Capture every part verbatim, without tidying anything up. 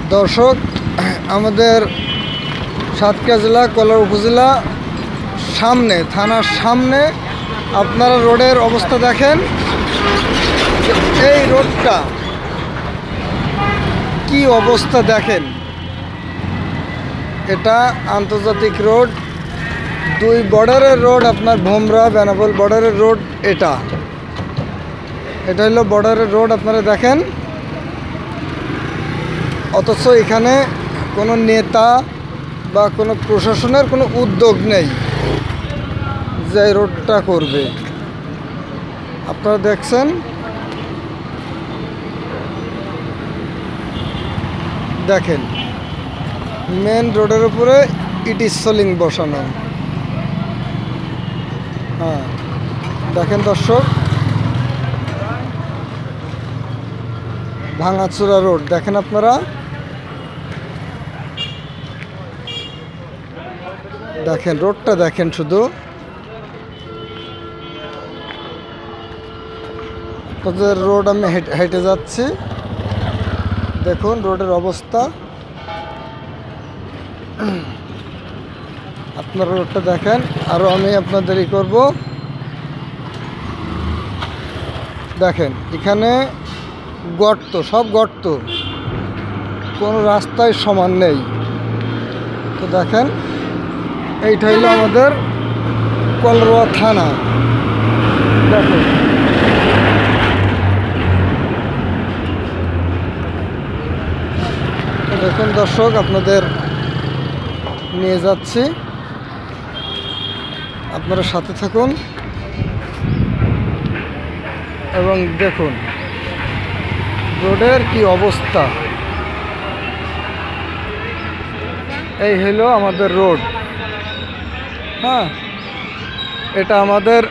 দর্শক, আমাদের সাতক্ষীরা জেলা কলার উপজেলা সামনে থানার সামনে আপনারা রোডের অবস্থা দেখেন। এই রোডটা কি অবস্থা দেখেন। এটা আন্তর্জাতিক রোড, দুই বর্ডারের রোড, আপনার ভোমরা বেনাপোল বর্ডারের রোড। এটা এটা হলো বর্ডারের রোড, আপনারা দেখেন। অথচ এখানে কোনো নেতা বা কোনো প্রশাসনের কোনো উদ্যোগ নেই যে রোডটা করবে। আপনারা দেখছেন, দেখেন মেন রোডের উপরে ইট সোলিং বসানো। হ্যাঁ দেখেন দর্শক, ভাঙাচোরা রোড দেখেন আপনারা। দেখেন রোডটা দেখেন, শুধু আপনাদের রোড আমি হেঁটে যাচ্ছি, দেখুন রোডের অবস্থা। আপনারা রোডটা দেখেন। আরও আমি আপনাদের ই করব, দেখেন এখানে গর্ত, সব গর্ত, কোনো রাস্তায় সমান নেই। তো দেখেন এইটা হইল আমাদের কলরোয়া থানা। দেখুন দেখুন দর্শক, আপনাদের নিয়ে যাচ্ছি, আপনারা সাথে থাকুন এবং দেখুন রোডের কি অবস্থা। এই হলো আমাদের রোড। হ্যাঁ, এটা আমাদের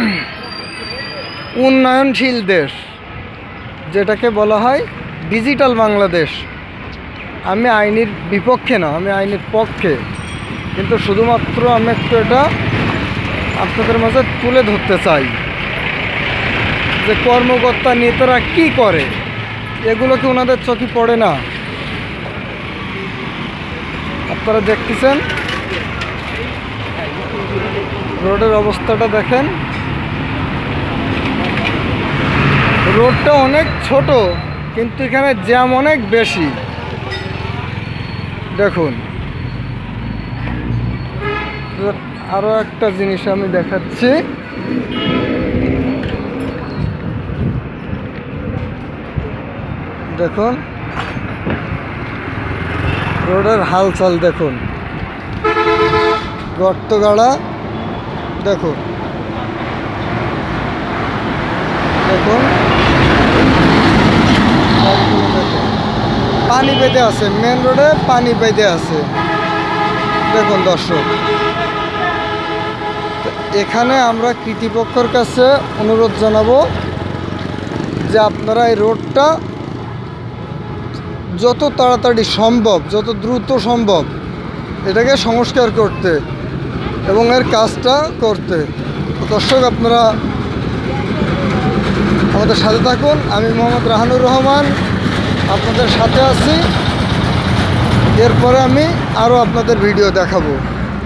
উন্নয়নশীল দেশ, যেটাকে বলা হয় ডিজিটাল বাংলাদেশ। আমি আইনের বিপক্ষে না, আমি আইনের পক্ষে, কিন্তু শুধুমাত্র আমি একটু এটা আপনাদের মাঝে তুলে ধরতে চাই যে কর্মকর্তা নেতারা কি করে, এগুলো কি ওনাদের চোখে পড়ে না? আপনারা দেখতেছেন রোডের অবস্থাটা দেখেন। রোডটা অনেক ছোট, কিন্তু এখানে জ্যাম অনেক বেশি। দেখুন আরও একটা জিনিস আমি দেখাচ্ছি, দেখুন রোডের হালচাল দেখুন, গর্ত গাড়া দেখুন, দেখুন পানি বেঁধে আছে, মেন রোডে পানি বেঁধে আছে। দেখুন দর্শক, এখানে আমরা কর্তৃপক্ষের কাছে অনুরোধ জানাবো যে আপনারা এই রোডটা যত তাড়াতাড়ি সম্ভব, যত দ্রুত সম্ভব এটাকে সংস্কার করতে এবং এর কাজটা করতে। দর্শক, আপনারা আমাদের সাথে থাকুন। আমি মোহাম্মদ রাহানুর রহমান আপনাদের সাথে আছি। এরপরে আমি আরও আপনাদের ভিডিও দেখাবো।